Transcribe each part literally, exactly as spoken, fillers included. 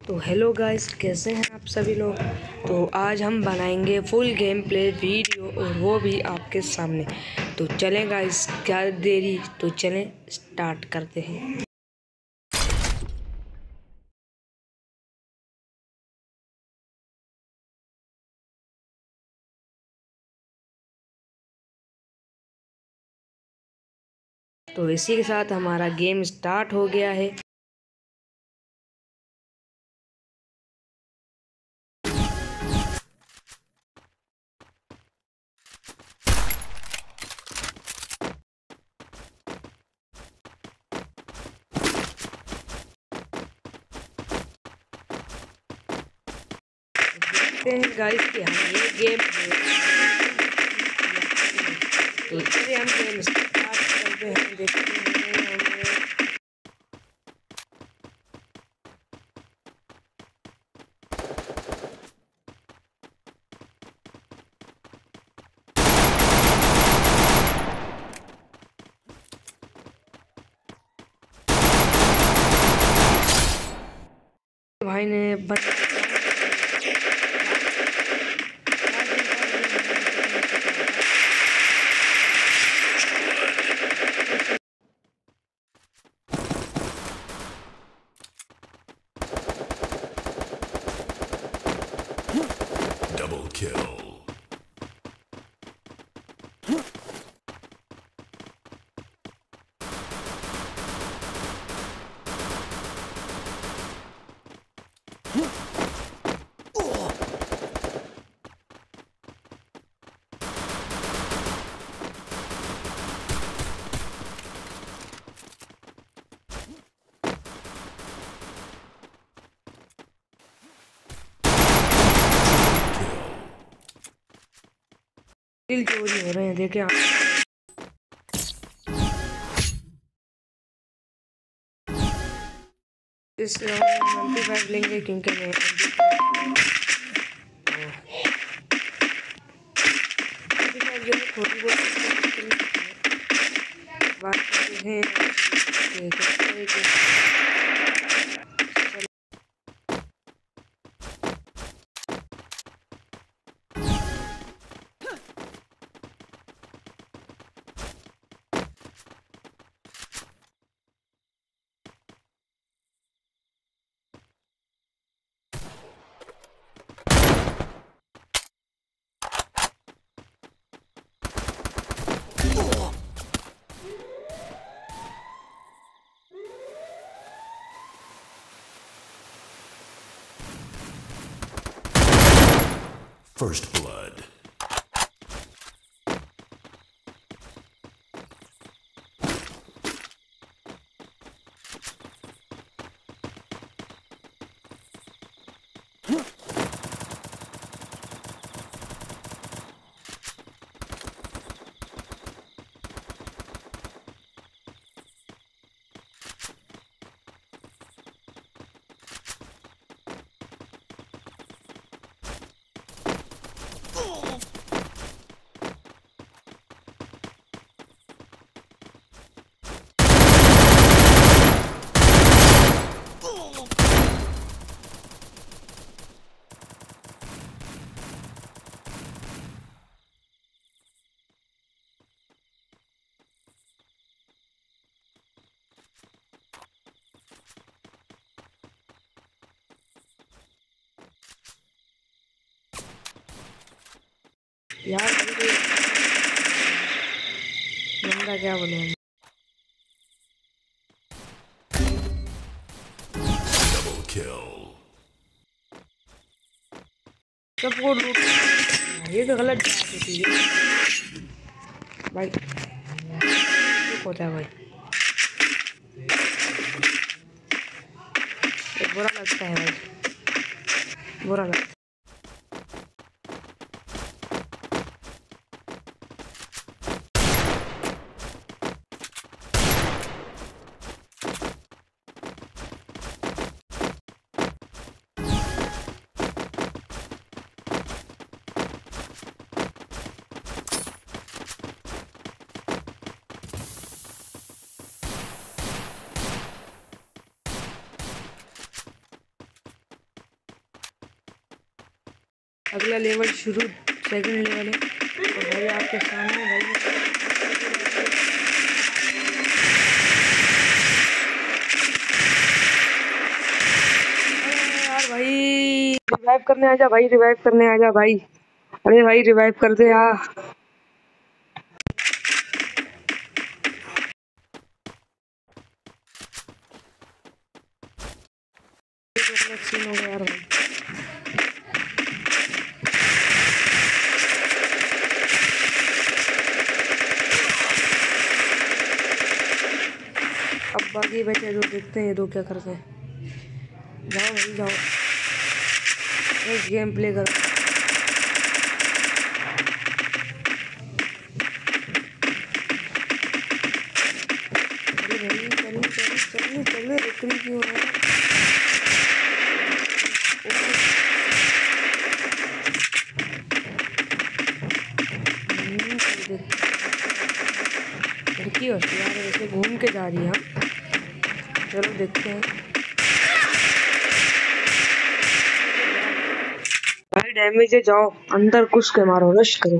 तो hello guys, कैसे हैं आप सभी लोग। तो आज हम बनाएंगे फुल गेम प्ले वीडियो और वो भी आपके सामने। तो चलें गाइस, क्या देरी, तो चलें स्टार्ट करते हैं। तो इसी के साथ हमारा गेम स्टार्ट हो गया है। देखते हैं गाइस कि हम ये गेम तो चलिए हम गेम स्टार्ट करते हैं। देखते हैं हमें भाई ने बता Double kill. दिल चोरी हो रहे हैं। देखे आप इस राउंड में फाइव लेंगे क्योंकि मैं थोड़ी बहुत बात हैं। First blood. यार बंदा क्या बोले Double kill. सबको लूट। ये तो गलत बात होती है भाई। ये होता है भाई, ये बुरा लगता है भाई, बुरा लगता है। अगला लेवल शुरू, सेकंड लेवल है। और भाई आपके सामने भाई यार भाई रिवाइव करने आजा भाई, रिवाइव करने आजा भाई। अरे भाई रिवाइव कर दे यार। सीन हो गया यार भाई। अब बाकी बचे जो देखते हैं ये दो क्या करते हैं। जाओ भाई जाओ, एक गेम प्ले करो। अरे भाई चलिए चलिए चलिए चलिए, रुकनी क्यों है? लड़की होशियार है, वैसे घूम के जा रही है। चलो देखते हैं भाई। डैमेज है, जाओ अंदर घुस के मारो, रश करो।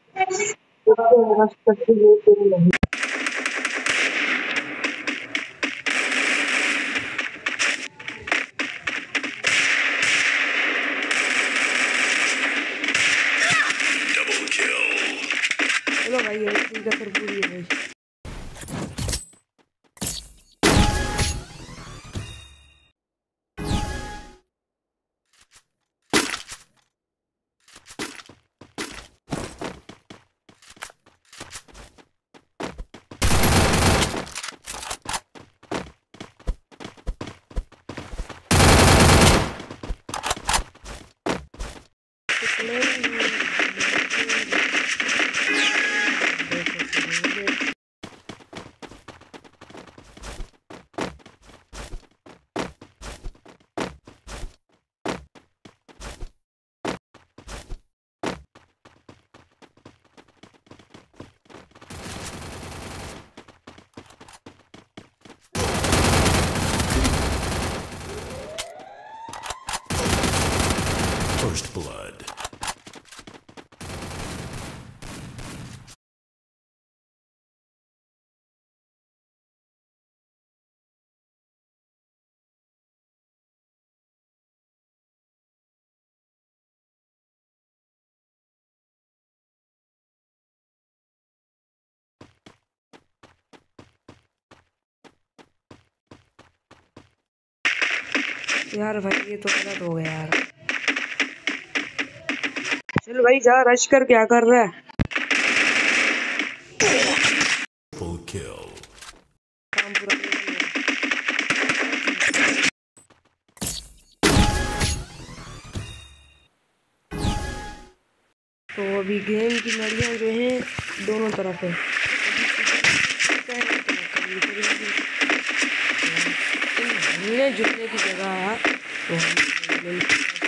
चलो भाई ये ठीक है, फिर पूरी है भाई। First blood. यार भाई ये तो गलत हो गया यार। चल भाई जा, रश कर, क्या कर रहा है? Full kill. काम पूरा तो अभी गेम की लड़ियाँ जो हैं दोनों तरफ है। हमने जुटने की जगह है तो हम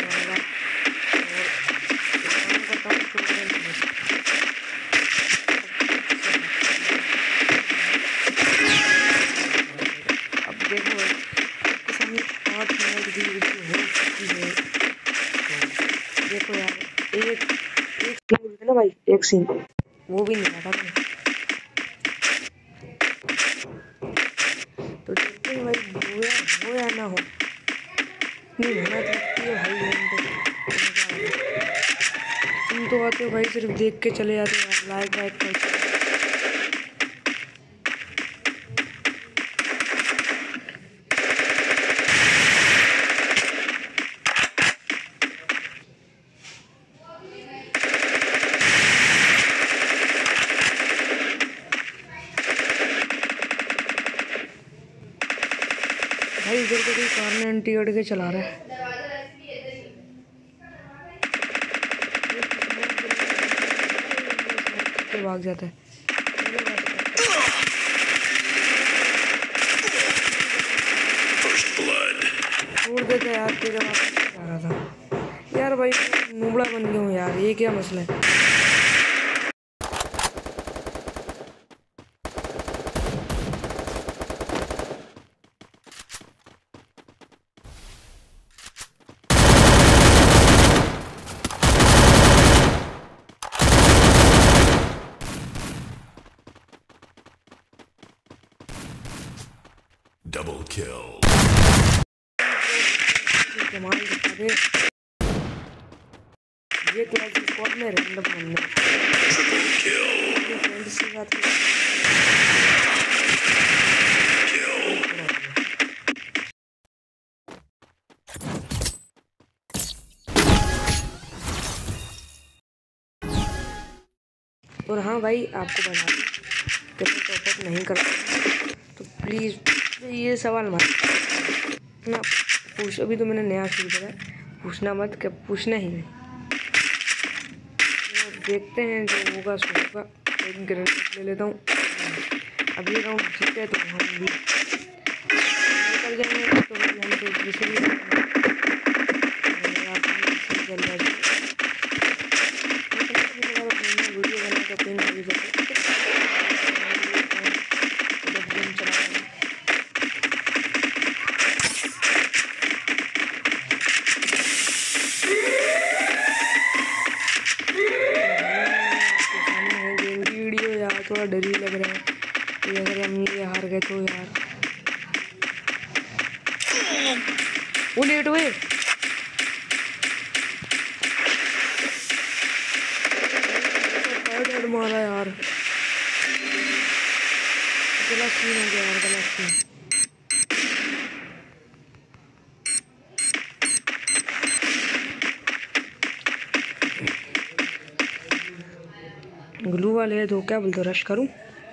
अब देखो पाँच मिनट की वीडियो हो चुकी है। तो देखो यार, एक एक सीन ना भाई, एक सीन वो भी नहीं आता था। तो देखते हैं भाई हो या हो या ना हो, नहीं मेहनत लगती है भाई गेम पे। तुम तो आते हो भाई सिर्फ देख के चले जाते हो यार, लाइक वाइक करते। भाई इधर को कोई कार ने एंटी अड़ के चला रहा है। भाग जाता है, छोड़ देते यार, तेरे वापस जा रहा था यार। भाई नूबड़ा बन गया हूँ यार, ये क्या मसला है? कमाल दिखा दे ये क्लास स्क्वाड में रैंडम बनने फ्रेंड्स के साथ और हाँ भाई आपको बता दूँ कि मैं टॉपअप नहीं करता तो प्लीज़ ये सवाल मत ना पूछ। अभी तो मैंने नया शुरू करा पूछना मत क्या पूछना ही नहीं। तो देखते हैं जो होगा सो होगा। एक ग्रेनेड ले लेता हूँ। अब ये राउंड जीते तो हम भी निकल जाएंगे तो हम तो दूसरे भी चल रहा है वीडियो बना तो पिन भी जाते थोड़ा डर ही लग रहा है कि अगर हम ये हार गए तो यार वो लेट हुए मारा यार गलत सीन हो गया यार गलत सीन। ग्लू वाले है तो क्या बोलते हो रश करूं?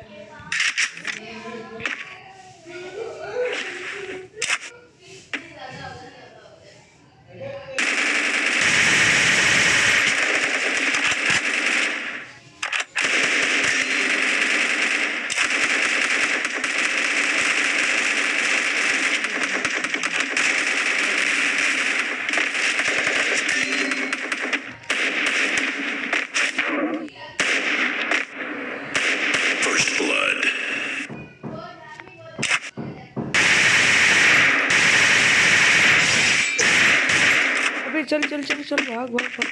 चल चल चल चल भाग भाग भाग।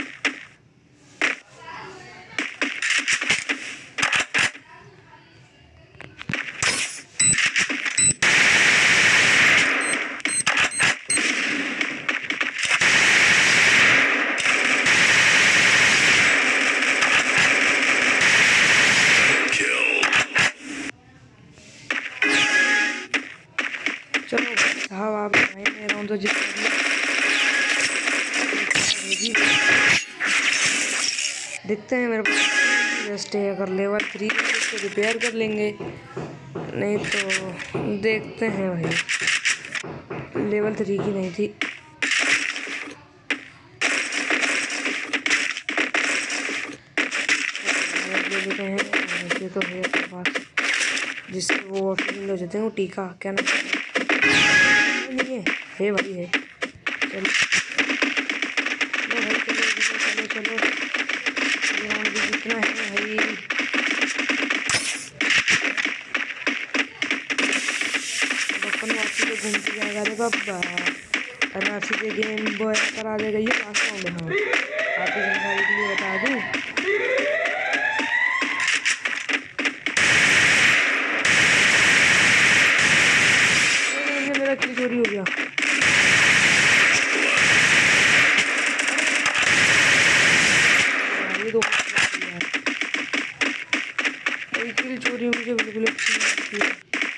चलो साहब आप राउंड तो जीत देखते हैं मेरे पास जस्ट है अगर लेवल थ्री तो रिपेयर कर लेंगे नहीं तो देखते हैं भाई। लेवल थ्री की नहीं थी ले लेते हैं ये तो है अपने पास जिससे वो ऑफिस हो जाते हैं वो टीका क्या नाम नहीं है है भाई है। चलो भाई चलो चलो चलो भी जितना है भाई बचपन वापसी पे घूमते जाएगा रे बाबा अरे वापसी के गेम बॉय करा देगा ये लास्ट राउंड है। हाँ आपकी जानकारी के लिए बता दूँ मेरा किल चोरी हो गया। ये दो किल चोरी मुझे बिल्कुल अच्छी नहीं लगती है।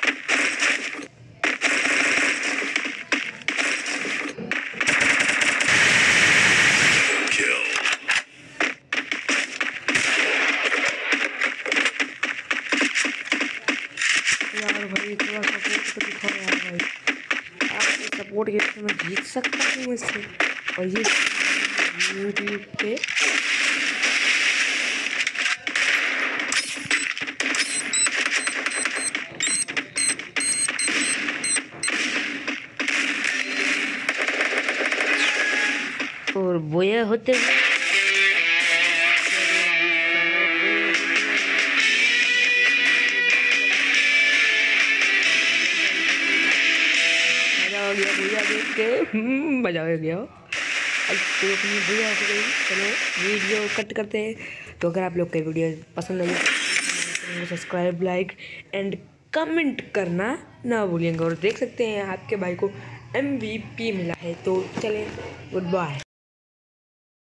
यार भाई थोड़ा सपोर्ट तो दिखाओ यार भाई आपके सपोर्ट के लिए मैं जीत सकता हूँ इससे। और ये यूट्यूब पे और बोया होते हुए मजा हो गया भैया देख के मजा हो गया। अब तो अपनी भैया हो गई। चलो वीडियो कट करते हैं। तो अगर आप लोग का वीडियो पसंद आई तो सब्सक्राइब लाइक एंड कमेंट करना ना भूलिएगा। और देख सकते हैं आपके भाई को एम वी पी मिला है। तो चलें, गुड बाय।